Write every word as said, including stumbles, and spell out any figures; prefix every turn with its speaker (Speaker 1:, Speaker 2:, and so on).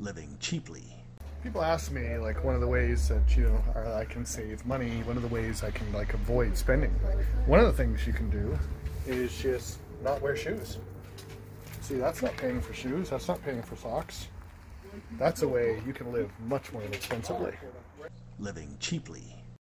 Speaker 1: Living cheaply.
Speaker 2: People ask me, like, one of the ways that, you know, I can save money, one of the ways I can, like, avoid spending. One of the things you can do is just not wear shoes. See, that's not paying for shoes, that's not paying for socks. That's a way you can live much more inexpensively.
Speaker 1: Living cheaply.